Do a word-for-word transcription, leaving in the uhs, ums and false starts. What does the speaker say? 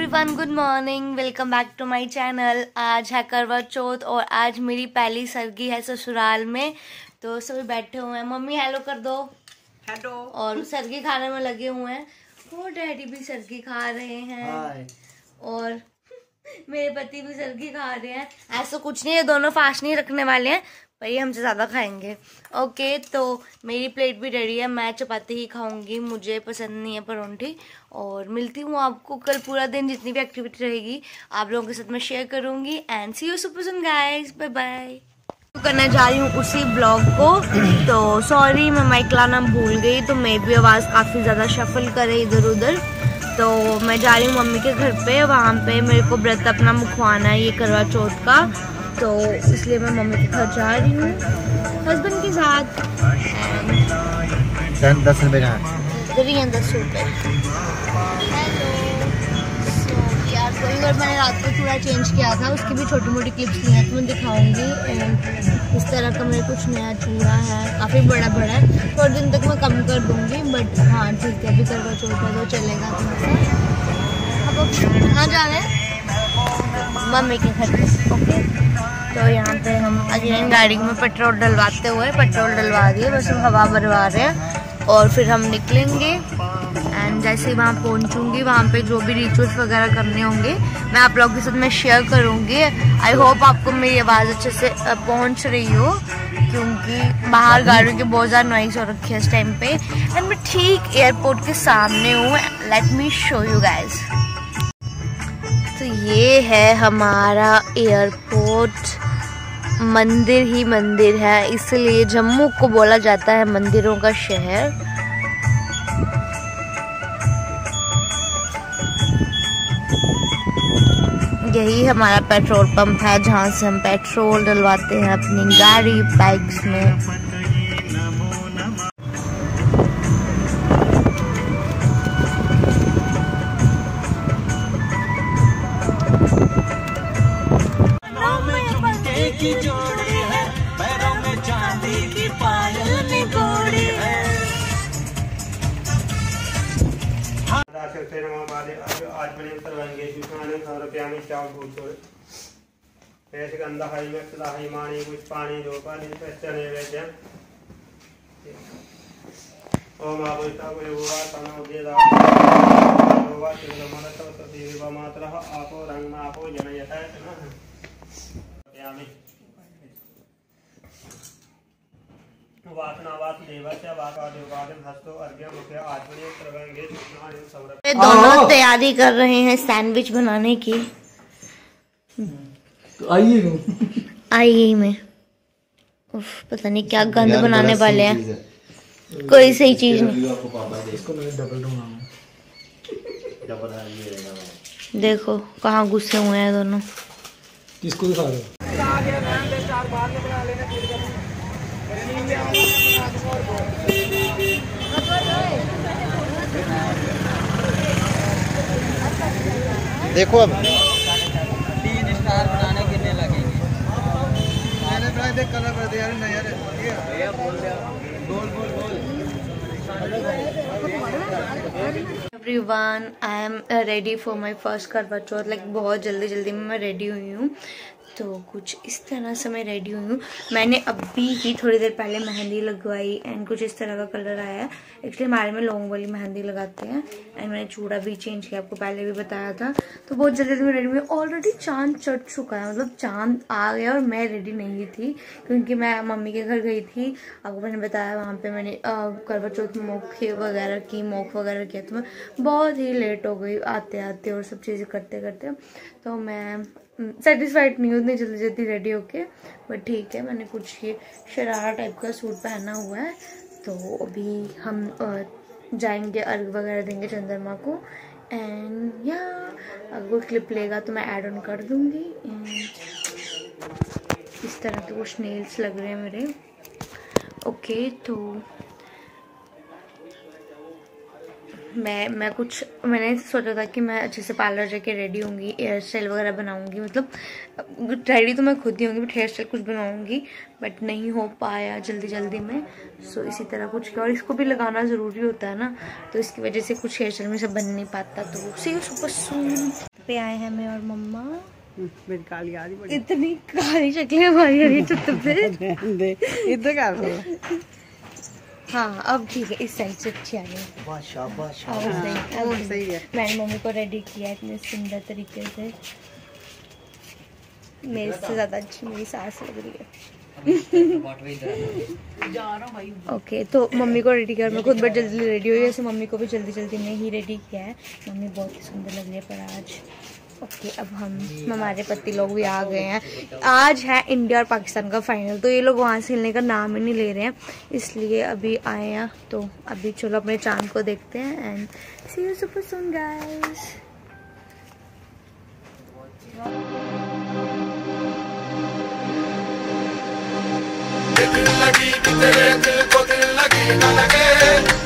Everyone, good morning, welcome back to my channel. आज है करवा चौथ और आज मेरी पहली सरगी है ससुराल में। तो सभी बैठे हुए हैं। मम्मी हेलो कर दो। हेलो। और सरगी खाने में लगे हुए हैं। वो डैडी भी सरगी खा रहे हैं और मेरे पति भी सरगी खा रहे हैं। ऐसा कुछ नहीं, ये दोनों फास्ट नहीं रखने वाले हैं पर ये हमसे ज़्यादा खाएंगे। ओके, तो मेरी प्लेट भी रेडी है। मैं चपाती ही खाऊंगी, मुझे पसंद नहीं है परोंठी। और मिलती हूँ आपको कल पूरा दिन, जितनी भी एक्टिविटी रहेगी आप लोगों के साथ मैं शेयर करूंगी। And see you super soon guys, bye bye. करने जा रही हूँ उसी ब्लॉग को। तो सॉरी, मैं माइक लाना भूल गई, तो मैं भी आवाज़ काफ़ी ज़्यादा शफल करे इधर उधर। तो मैं जा रही हूँ मम्मी के घर पे, वहाँ पे मेरे को व्रत अपना मुखवाना है ये करवा चौथ का, तो इसलिए मैं मम्मी के घर जा रही हूँ हस्बैंड के साथ। एंड दस रुपये का दस रुपये। और मैंने रात को चूड़ा चेंज किया था, उसकी भी छोटी मोटी क्लिप्स ली हैं तो मैं दिखाऊंगी। एंड इस तरह का मेरे कुछ नया चूड़ा है, काफ़ी बड़ा बड़ा है। थोड़े दिन तक मैं कम कर दूंगी, बट हाँ ठीक है, अभी करवा चौथ है तो चलेगा। अब कहाँ जा रहे हैं? मम्मी के घर पे। ओके, तो यहाँ पे हम अगेन गाड़ी में पेट्रोल डलवाते हुए, पेट्रोल डलवा दिए, बस हम हवा भरवा रहे हैं और फिर हम निकलेंगे। एंड जैसे ही वहाँ पहुँचूँगी, वहाँ पे जो भी रिचुअल्स वगैरह करने होंगे मैं आप लोगों के साथ मैं शेयर करूँगी। आई होप आपको मेरी आवाज़ अच्छे से पहुँच रही हो, क्योंकि बाहर गाड़ियों की बहुत ज़्यादा नॉइस हो रखी है इस टाइम पे। एंड मैं ठीक एयरपोर्ट के सामने हूँ, let me show you guys. तो ये है हमारा एयरपोर्ट, मंदिर ही मंदिर है, इसलिए जम्मू को बोला जाता है मंदिरों का शहर। यही हमारा पेट्रोल पंप है जहाँ से हम पेट्रोल डलवाते हैं अपनी गाड़ी बाइक्स में। की जोड़ी है, पैरों में चांदी की पायल निगोड़ी है। आज बने सर्वांगे सुखाने सौ रुपया में चावल पूछो ऐसे गंदा हरी मिर्च लाही मानी कुछ पानी दो पानी चने वेजन ओम आबोता को योगा तनो दे दा योगा तिल मन तो देव मात्र आपो रंग में आपो जनयता है ना क्या में दोनों तैयारी कर रहे हैं सैंडविच बनाने की। तो आइए आइए में उफ, पता नहीं क्या गंद बनाने वाले हैं, कोई सही चीज नहीं। देखो कहाँ गुस्से हुए हैं दोनों। किसको दिखा रहे हो? देखो अब तीन स्टार बनाने कितने लगेंगे? मैंने बनाए थे कलर कर दिया नहीं यार, भैया बोल दे, बोल बोल बोल। Everyone, I am ready for my first Karwa Chauth. Like बहुत जल्दी जल्दी में मैं रेडी हुई हूँ, तो कुछ इस तरह से मैं रेडी हुई हूँ। मैंने अभी ही थोड़ी देर पहले मेहंदी लगवाई एंड कुछ इस तरह का कलर आया है। एक्चुअली हमारे में लॉन्ग वाली मेहंदी लगाते हैं। एंड मैंने चूड़ा भी चेंज किया, आपको पहले भी बताया था। तो बहुत जल्दी जल्दी मैं रेडी हुई। ऑलरेडी चांद चढ़ चुका है, मतलब चांद आ गया और मैं रेडी नहीं थी क्योंकि मैं मम्मी के घर गई थी। आपको मैंने बताया वहाँ पे मैंने करवा चौथ मोखे वगैरह की मोख वगैरह किया, तो मैं बहुत ही लेट हो गई आते आते और सब चीज़ें करते करते। तो मैं सेटिस्फाइड नहीं हूँ उतनी जल्दी जल्दी रेडी होके, बट ठीक है। मैंने कुछ ये शरारा टाइप का सूट पहना हुआ है। तो अभी हम जाएंगे, अर्घ वगैरह देंगे चंद्रमा को। एंड या अगर कोई क्लिप लेगा तो मैं ऐड ऑन कर दूँगी। इस तरह के कुछ नेल्स लग रहे हैं मेरे। ओके, तो मैं मैं कुछ मैंने सोचा था कि मैं अच्छे से पार्लर जाके रेडी होंगी, हेयर स्टाइल वगैरह बनाऊंगी, मतलब रेडी तो मैं खुद ही होंगी बट हेयर स्टाइल कुछ बनाऊंगी, बट नहीं हो पाया जल्दी जल्दी में। सो इसी तरह कुछ किया, और इसको भी लगाना ज़रूरी होता है ना, तो इसकी वजह से कुछ हेयर स्टाइल में सब बन नहीं पाता। तो सी यू सुपर सून पे आए हैं मैं और मम्मा। मेरी काली आ रही इतनी काली शक्लें हमारी अभी छत पे। इधर कर हाँ अब ठीक है, इस साइड से अच्छी आ रही है। अब सही है। मैंने मम्मी को रेडी किया इतने सुंदर तरीके से, मेरे से ज़्यादा अच्छी मेरी सास लग रही है। ओके okay, तो मम्मी को रेडी किया, मैं खुद बट जल्दी रेडी हुई, ऐसे मम्मी को भी जल्दी जल्दी में ही रेडी किया है। मम्मी बहुत ही सुंदर लग रही है पर आज। ओके okay, अब हम हमारे पति लोग भी आ गए हैं। आज है इंडिया और पाकिस्तान का फाइनल, तो ये लोग वहाँ से हिलने का नाम ही नहीं ले रहे हैं, इसलिए अभी आए हैं। तो अभी चलो अपने चांद को देखते हैं and see you super soon guys. दिल लगी कि तेरे दिल को दिल लगी न लगे।